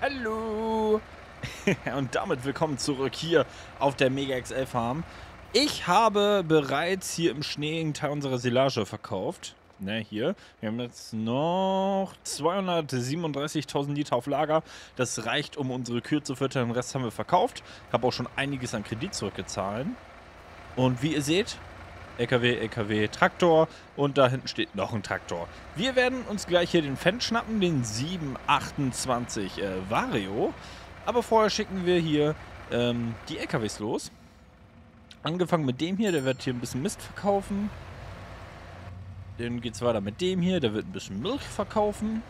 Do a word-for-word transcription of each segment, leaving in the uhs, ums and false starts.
Hallo! Und damit willkommen zurück hier auf der Mega X L Farm. Ich habe bereits hier im Schnee einen Teil unserer Silage verkauft. Ne, hier. Wir haben jetzt noch zweihundertsiebenunddreißigtausend Liter auf Lager. Das reicht, um unsere Kühe zu füttern. Den Rest haben wir verkauft. Ich habe auch schon einiges an Kredit zurückgezahlt. Und wie ihr seht, L K W, L K W, Traktor und da hinten steht noch ein Traktor. Wir werden uns gleich hier den Fendt schnappen, den sieben achtundzwanzig äh, Vario. Aber vorher schicken wir hier ähm, die L K Ws los. Angefangen mit dem hier, der wird hier ein bisschen Mist verkaufen. Dann geht es weiter mit dem hier, der wird ein bisschen Milch verkaufen.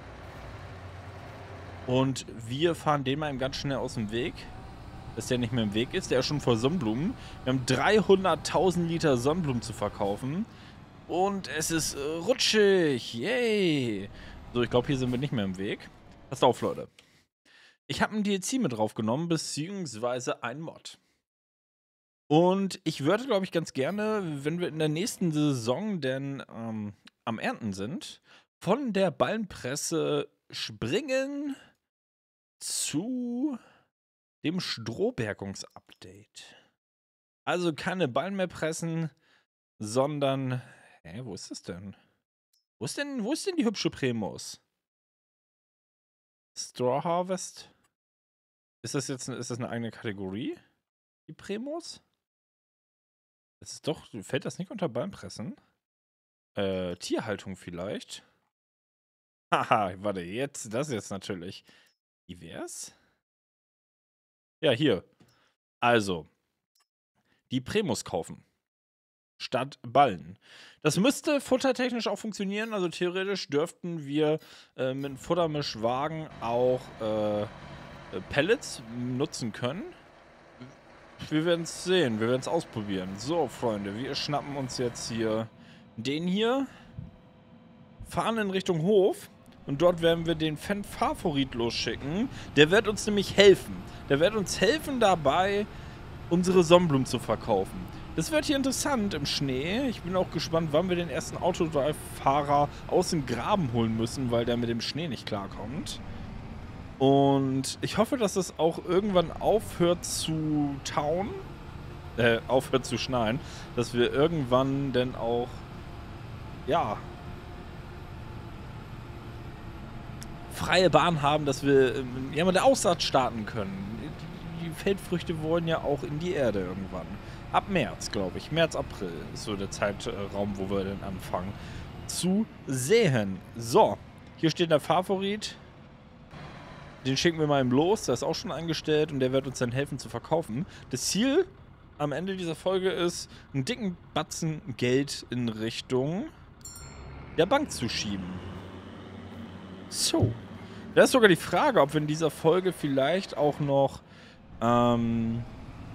Und wir fahren den mal eben ganz schnell aus dem Weg, dass der nicht mehr im Weg ist. Der ist schon vor Sonnenblumen. Wir haben dreihunderttausend Liter Sonnenblumen zu verkaufen. Und es ist äh, rutschig. Yay. So, ich glaube, hier sind wir nicht mehr im Weg. Passt auf, Leute. Ich habe ein D L C mit draufgenommen, beziehungsweise ein Mod. Und ich würde, glaube ich, ganz gerne, wenn wir in der nächsten Saison denn ähm, am Ernten sind, von der Ballenpresse springen zu dem Strohbergungs-Update. Also keine Ballen mehr pressen, sondern... Hä, wo ist das denn? Wo ist denn, wo ist denn die hübsche Primus? Straw Harvest? Ist das jetzt ist das eine eigene Kategorie? Die Primus? Das ist doch... Fällt das nicht unter Ballenpressen? Äh, Tierhaltung vielleicht? Haha, warte, jetzt... Das jetzt natürlich... Wie wär's? Ja, hier. Also, die Primus kaufen. Statt Ballen. Das müsste futtertechnisch auch funktionieren. Also theoretisch dürften wir äh, mit einem Futtermischwagen auch äh, Pellets nutzen können. Wir werden es sehen. Wir werden es ausprobieren. So, Freunde, wir schnappen uns jetzt hier den hier. Fahren in Richtung Hof. Und dort werden wir den Fendt Favorit losschicken. Der wird uns nämlich helfen. Der wird uns helfen dabei, unsere Sonnenblumen zu verkaufen. Das wird hier interessant im Schnee. Ich bin auch gespannt, wann wir den ersten Autodrive-Fahrer aus dem Graben holen müssen, weil der mit dem Schnee nicht klarkommt. Und ich hoffe, dass es auch irgendwann aufhört zu tauen. Äh, aufhört zu schneien. Dass wir irgendwann dann auch, ja... freie Bahn haben, dass wir ähm, ja, mit der Aussaat starten können. Die, die Feldfrüchte wollen ja auch in die Erde irgendwann. Ab März, glaube ich. März, April ist so der Zeitraum, wo wir dann anfangen zu säen. So, hier steht der Favorit. Den schicken wir mal im Los. Der ist auch schon eingestellt und der wird uns dann helfen zu verkaufen. Das Ziel am Ende dieser Folge ist, einen dicken Batzen Geld in Richtung der Bank zu schieben. So. Da ist sogar die Frage, ob wir in dieser Folge vielleicht auch noch, ähm,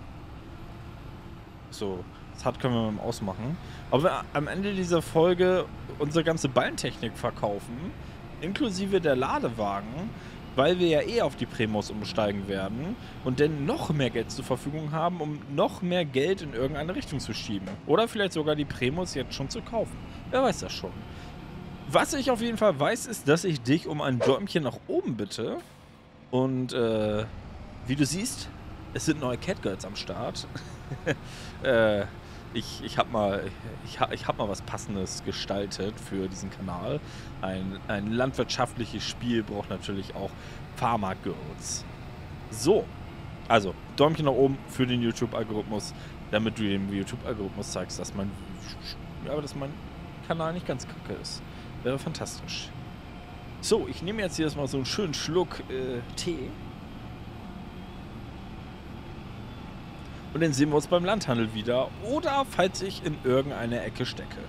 so, das hat können wir mal ausmachen, ob wir am Ende dieser Folge unsere ganze Ballentechnik verkaufen, inklusive der Ladewagen, weil wir ja eh auf die Primus umsteigen werden und dann noch mehr Geld zur Verfügung haben, um noch mehr Geld in irgendeine Richtung zu schieben. Oder vielleicht sogar die Primus jetzt schon zu kaufen. Wer weiß das schon. Was ich auf jeden Fall weiß, ist, dass ich dich um ein Däumchen nach oben bitte. Und äh, wie du siehst, es sind neue Catgirls am Start. äh, ich ich habe mal, ich, ich hab mal was Passendes gestaltet für diesen Kanal. Ein, ein landwirtschaftliches Spiel braucht natürlich auch Farmer Girls. So, also Däumchen nach oben für den YouTube-Algorithmus, damit du dem YouTube-Algorithmus zeigst, dass mein, ja, dass mein Kanal nicht ganz kacke ist. Wäre fantastisch. So, ich nehme jetzt hier erstmal so einen schönen Schluck äh, Tee. Und dann sehen wir uns beim Landhandel wieder. Oder falls ich in irgendeine Ecke stecke.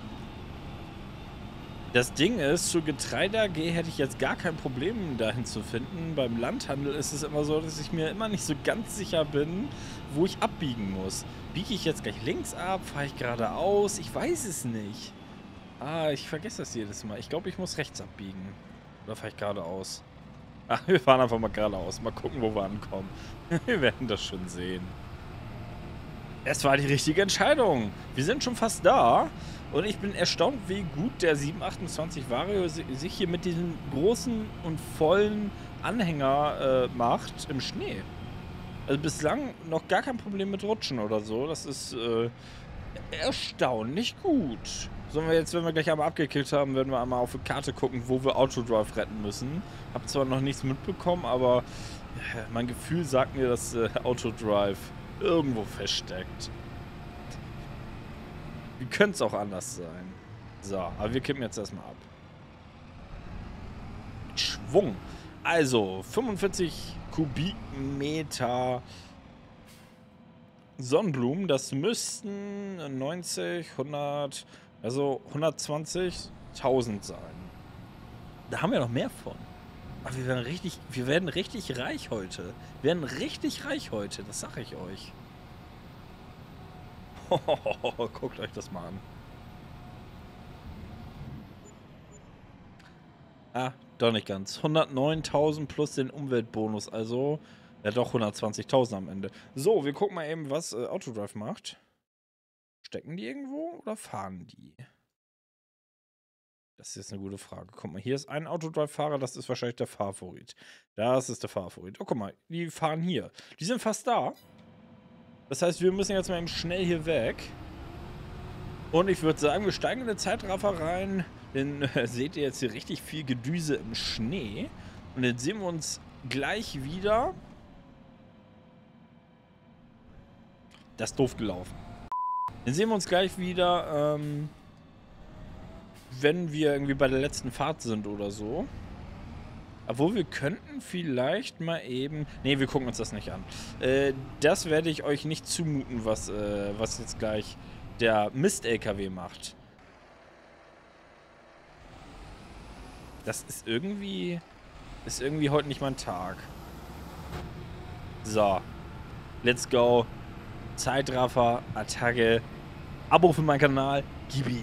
Das Ding ist, zu Getreide A G hätte ich jetzt gar kein Problem dahin zu finden. Beim Landhandel ist es immer so, dass ich mir immer nicht so ganz sicher bin, wo ich abbiegen muss. Biege ich jetzt gleich links ab? Fahre ich geradeaus? Ich weiß es nicht. Ah, ich vergesse das jedes Mal. Ich glaube, ich muss rechts abbiegen. Oder fahre ich geradeaus? Ach, wir fahren einfach mal geradeaus. Mal gucken, wo wir ankommen. Wir werden das schon sehen. Es war die richtige Entscheidung. Wir sind schon fast da. Und ich bin erstaunt, wie gut der sieben achtundzwanzig Vario sich hier mit diesem großen und vollen Anhänger äh, macht im Schnee. Also bislang noch gar kein Problem mit Rutschen oder so. Das ist äh, erstaunlich gut. Sollen wir jetzt, wenn wir gleich einmal abgekillt haben, werden wir einmal auf die Karte gucken, wo wir Autodrive retten müssen. Hab zwar noch nichts mitbekommen, aber äh, mein Gefühl sagt mir, dass äh, Autodrive irgendwo feststeckt. Wie könnte es auch anders sein? So, aber wir kippen jetzt erstmal ab. Mit Schwung. Also, fünfundvierzig Kubikmeter Sonnenblumen. Das müssten neunzig, hundert, also hundertzwanzigtausend sein. Da haben wir noch mehr von. Aber wir werden richtig, wir werden richtig reich heute. Wir werden richtig reich heute, das sage ich euch. Guckt euch das mal an. Ah, doch nicht ganz. hundertneuntausend plus den Umweltbonus, also ja doch hundertzwanzigtausend am Ende. So, wir gucken mal eben, was äh, Autodrive macht. Stecken die irgendwo oder fahren die? Das ist jetzt eine gute Frage. Guck mal, hier ist ein Autodrive-Fahrer, das ist wahrscheinlich der Favorit. Das ist der Favorit. Oh, guck mal, die fahren hier. Die sind fast da. Das heißt, wir müssen jetzt mal eben schnell hier weg. Und ich würde sagen, wir steigen in den Zeitraffer rein. Dann äh, seht ihr jetzt hier richtig viel Gedüse im Schnee. Und dann sehen wir uns gleich wieder. Das ist doof gelaufen. Dann sehen wir uns gleich wieder, ähm, wenn wir irgendwie bei der letzten Fahrt sind oder so. Obwohl, wir könnten vielleicht mal eben... Ne, wir gucken uns das nicht an. Äh, das werde ich euch nicht zumuten, was, äh, was jetzt gleich der Mist-L K W macht. Das ist irgendwie... Ist irgendwie heute nicht mein Tag. So. Let's go. Zeitraffer, Attacke. Abo für meinen Kanal. Gib ihn.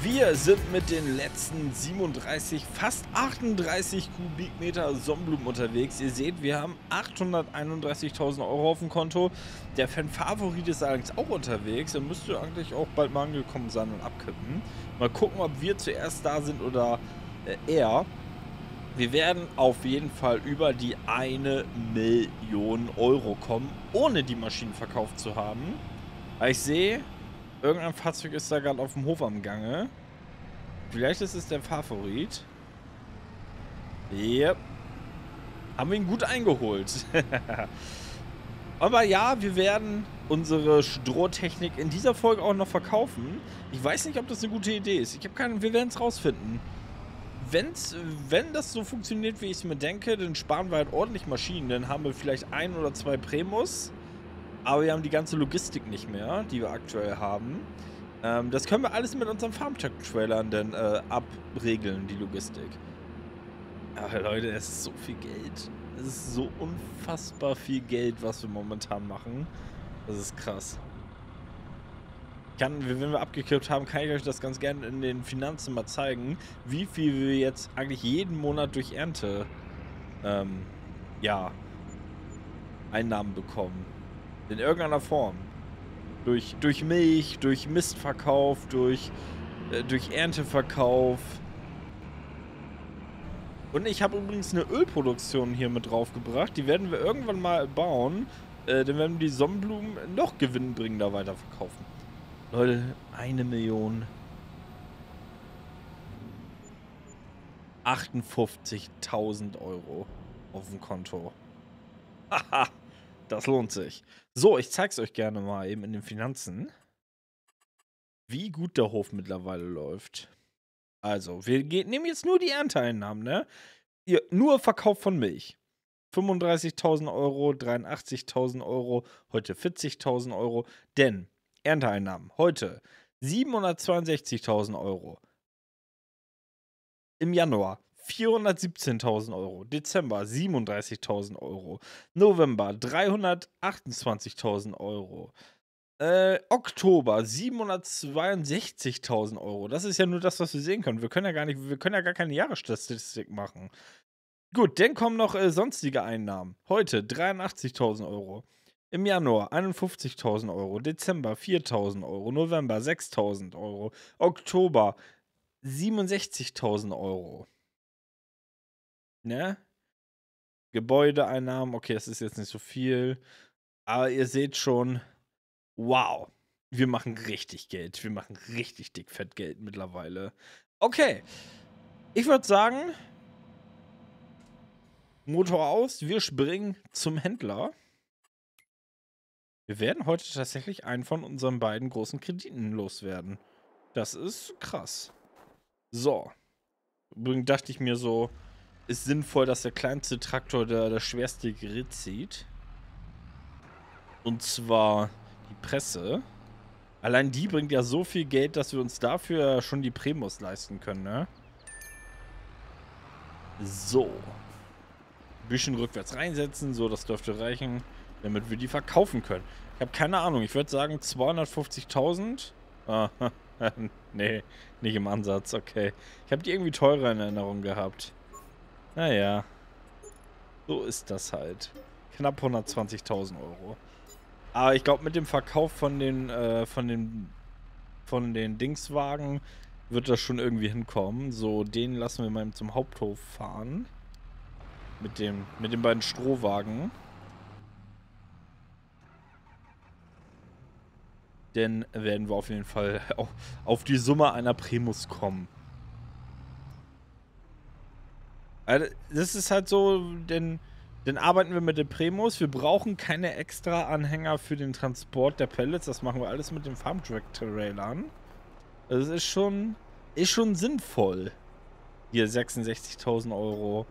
Wir sind mit den letzten siebenunddreißig, fast achtunddreißig Kubikmeter Sonnenblumen unterwegs. Ihr seht, wir haben achthunderteinunddreißigtausend Euro auf dem Konto. Der Fan-Favorit ist allerdings auch unterwegs. Er müsste eigentlich auch bald mal angekommen sein und abkippen. Mal gucken, ob wir zuerst da sind oder äh, er. Wir werden auf jeden Fall über die eine Million Euro kommen, ohne die Maschinen verkauft zu haben. Aber ich sehe, irgendein Fahrzeug ist da gerade auf dem Hof am Gange. Vielleicht ist es der Favorit. Yep. Haben wir ihn gut eingeholt. Aber ja, wir werden unsere Strohtechnik in dieser Folge auch noch verkaufen. Ich weiß nicht, ob das eine gute Idee ist. Ich habe keinen. Wir werden es rausfinden. Wenn's, wenn das so funktioniert, wie ich es mir denke, dann sparen wir halt ordentlich Maschinen. Dann haben wir vielleicht ein oder zwei Primus. Aber wir haben die ganze Logistik nicht mehr, die wir aktuell haben. Ähm, das können wir alles mit unseren Farmtech-Trailern dann äh, abregeln, die Logistik. Aber Leute, es ist so viel Geld. Es ist so unfassbar viel Geld, was wir momentan machen. Das ist krass. Kann, wenn wir abgekippt haben, kann ich euch das ganz gerne in den Finanzen mal zeigen, wie viel wir jetzt eigentlich jeden Monat durch Ernte ähm, ja, Einnahmen bekommen. In irgendeiner Form. Durch, durch Milch, durch Mistverkauf, durch, äh, durch Ernteverkauf. Und ich habe übrigens eine Ölproduktion hier mit draufgebracht. Die werden wir irgendwann mal bauen. Äh, dann werden wir die Sonnenblumen noch gewinnbringender weiterverkaufen. Leute, eine Million. achtundfünfzigtausend Euro auf dem Konto. Haha, das lohnt sich. So, ich zeig's euch gerne mal eben in den Finanzen, wie gut der Hof mittlerweile läuft. Also, wir nehmen jetzt nur die Ernteeinnahmen, ne? Ihr, nur Verkauf von Milch. fünfunddreißigtausend Euro, dreiundachtzigtausend Euro, heute vierzigtausend Euro. Denn Ernteeinnahmen heute siebenhundertzweiundsechzigtausend Euro. Im Januar vierhundertsiebzehntausend Euro. Dezember siebenunddreißigtausend Euro. November dreihundertachtundzwanzigtausend Euro. Äh, Oktober siebenhundertzweiundsechzigtausend Euro. Das ist ja nur das, was wir sehen können. Wir können ja gar nicht, wir können ja gar keine Jahresstatistik machen. Gut, dann kommen noch äh, sonstige Einnahmen. Heute dreiundachtzigtausend Euro. Im Januar einundfünfzigtausend Euro. Dezember viertausend Euro. November sechstausend Euro. Oktober siebenundsechzigtausend Euro. Ne? Gebäudeeinnahmen, okay, das ist jetzt nicht so viel. Aber ihr seht schon, wow. Wir machen richtig Geld. Wir machen richtig dick fett Geld mittlerweile. Okay. Ich würde sagen, Motor aus, wir springen zum Händler. Wir werden heute tatsächlich einen von unseren beiden großen Krediten loswerden. Das ist krass. So. Übrigens dachte ich mir so, ist sinnvoll, dass der kleinste Traktor der, das schwerste Gerät zieht. Und zwar die Presse. Allein die bringt ja so viel Geld, dass wir uns dafür schon die Primus leisten können, ne? So. Ein bisschen rückwärts reinsetzen, so, das dürfte reichen, damit wir die verkaufen können. Ich habe keine Ahnung, ich würde sagen zweihundertfünfzigtausend. Ah, nee, nicht im Ansatz, okay. Ich habe die irgendwie teurer in Erinnerung gehabt. Naja, so ist das halt. Knapp hundertzwanzigtausend Euro. Aber ich glaube, mit dem Verkauf von den, äh, von den, von den Dingswagen wird das schon irgendwie hinkommen. So, den lassen wir mal zum Haupthof fahren. Mit dem, mit den beiden Strohwagen. Dann werden wir auf jeden Fall auf, auf die Summe einer Primus kommen. Also, das ist halt so, denn, dann arbeiten wir mit der Primus. Wir brauchen keine extra Anhänger für den Transport der Pellets. Das machen wir alles mit den Farmtrack-Trailern. Das ist schon, ist schon sinnvoll. Hier sechsundsechzigtausend Euro.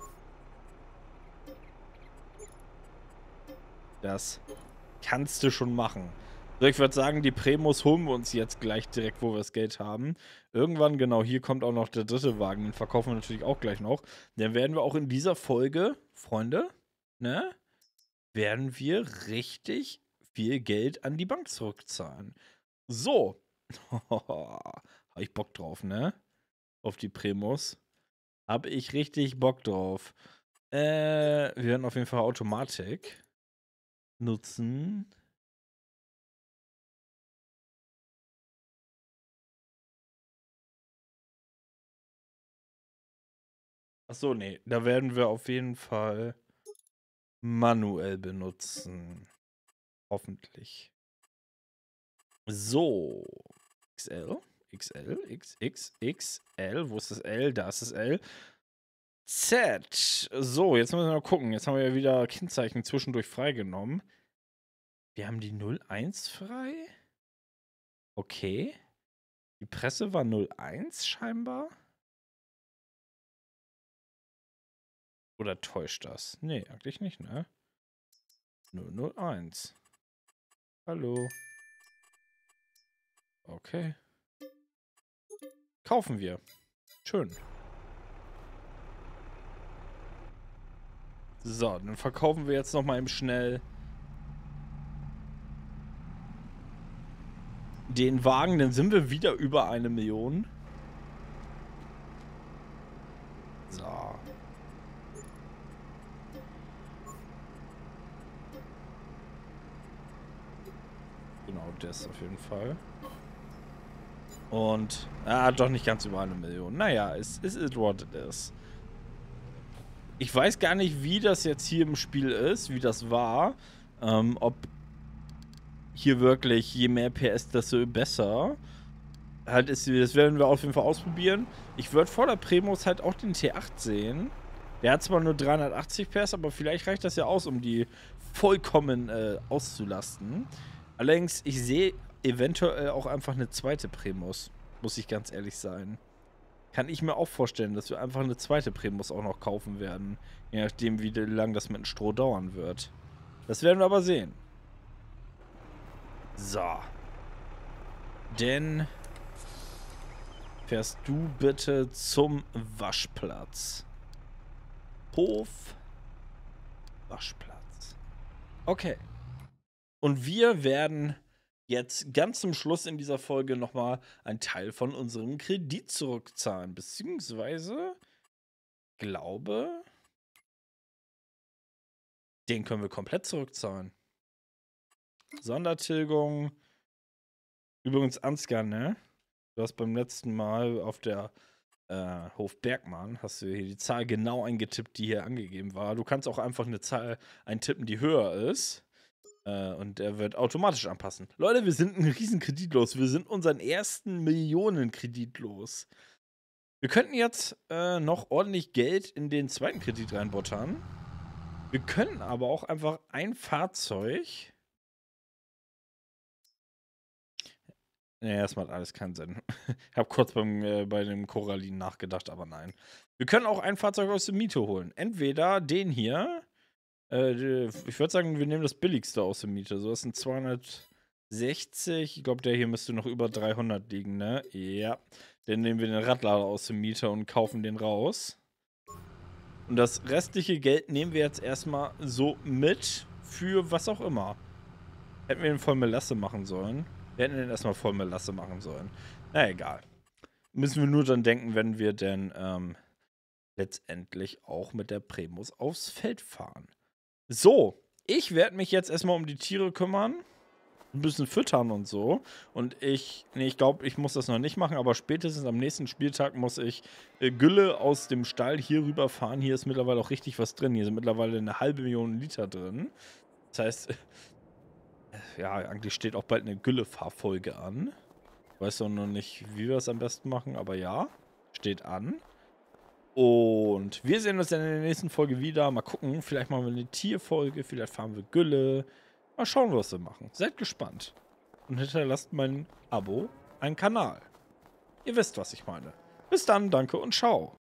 Das kannst du schon machen. So, ich würde sagen, die Primus holen wir uns jetzt gleich direkt, wo wir das Geld haben. Irgendwann, genau, hier kommt auch noch der dritte Wagen. Den verkaufen wir natürlich auch gleich noch. Dann werden wir auch in dieser Folge, Freunde, ne, werden wir richtig viel Geld an die Bank zurückzahlen. So. Hab ich Bock drauf, ne? Auf die Premos. Hab ich richtig Bock drauf. Äh, wir werden auf jeden Fall Automatik nutzen. Achso, nee. Da werden wir auf jeden Fall manuell benutzen. Hoffentlich. So. X L. X L. X, X, X, L. Wo ist das L? Da ist das L. Z. So, jetzt müssen wir mal gucken. Jetzt haben wir ja wieder Kennzeichen zwischendurch freigenommen. Wir haben die null eins frei. Okay. Die Presse war null eins scheinbar. Oder täuscht das? Nee, eigentlich nicht, ne? null null eins. Hallo. Okay. Kaufen wir. Schön. So, dann verkaufen wir jetzt noch mal eben schnell den Wagen. Dann sind wir wieder über eine Million. So. Genau, das auf jeden Fall. Und, ah, doch nicht ganz über eine Million. Naja, es ist what it is. Ich weiß gar nicht, wie das jetzt hier im Spiel ist, wie das war. Ähm, ob hier wirklich, je mehr P S, desto besser. Halt ist, das werden wir auf jeden Fall ausprobieren. Ich würde vor der Premos halt auch den T acht sehen. Der hat zwar nur dreihundertachtzig P S, aber vielleicht reicht das ja aus, um die vollkommen äh, auszulasten. Allerdings, ich sehe eventuell auch einfach eine zweite Premos, muss ich ganz ehrlich sein. Kann ich mir auch vorstellen, dass wir einfach eine zweite Premos auch noch kaufen werden. Je nachdem, wie lange das mit dem Stroh dauern wird. Das werden wir aber sehen. So. Denn fährst du bitte zum Waschplatz. Hof. Waschplatz. Okay. Und wir werden jetzt ganz zum Schluss in dieser Folge nochmal einen Teil von unserem Kredit zurückzahlen. Beziehungsweise, glaube, den können wir komplett zurückzahlen. Sondertilgung. Übrigens, Ansgar, ne? Du hast beim letzten Mal auf der äh, Hof Bergmann, hast du hier die Zahl genau eingetippt, die hier angegeben war. Du kannst auch einfach eine Zahl eintippen, die höher ist. Und er wird automatisch anpassen. Leute, wir sind einen riesen Kredit los. Wir sind unseren ersten Millionen-Kredit los. Wir könnten jetzt äh, noch ordentlich Geld in den zweiten Kredit reinbuttern. Wir können aber auch einfach ein Fahrzeug... Nee, das macht alles keinen Sinn. Ich habe kurz beim, äh, bei dem Korallin nachgedacht, aber nein. Wir können auch ein Fahrzeug aus der Miete holen. Entweder den hier... Ich würde sagen, wir nehmen das billigste aus der Miete. So, das sind zweihundertsechzig. Ich glaube, der hier müsste noch über dreihundert liegen, ne? Ja. Dann nehmen wir den Radlader aus der Miete und kaufen den raus. Und das restliche Geld nehmen wir jetzt erstmal so mit für was auch immer. Hätten wir den voll Melasse machen sollen. Wir hätten den erstmal voll Melasse machen sollen. Na egal. Müssen wir nur dann denken, wenn wir denn ähm, letztendlich auch mit der Premos aufs Feld fahren. So, ich werde mich jetzt erstmal um die Tiere kümmern. Ein bisschen füttern und so. Und ich, nee, ich glaube, ich muss das noch nicht machen, aber spätestens am nächsten Spieltag muss ich äh, Gülle aus dem Stall hier rüber fahren. Hier ist mittlerweile auch richtig was drin. Hier sind mittlerweile eine halbe Million Liter drin. Das heißt, äh, ja, eigentlich steht auch bald eine Gülle-Fahrfolge an. Ich weiß auch noch nicht, wie wir es am besten machen, aber ja, steht an. Und wir sehen uns dann in der nächsten Folge wieder. Mal gucken, vielleicht machen wir eine Tierfolge, vielleicht fahren wir Gülle. Mal schauen, was wir machen. Seid gespannt. Und hinterlasst mein Abo, einen Kanal. Ihr wisst, was ich meine. Bis dann, danke und ciao.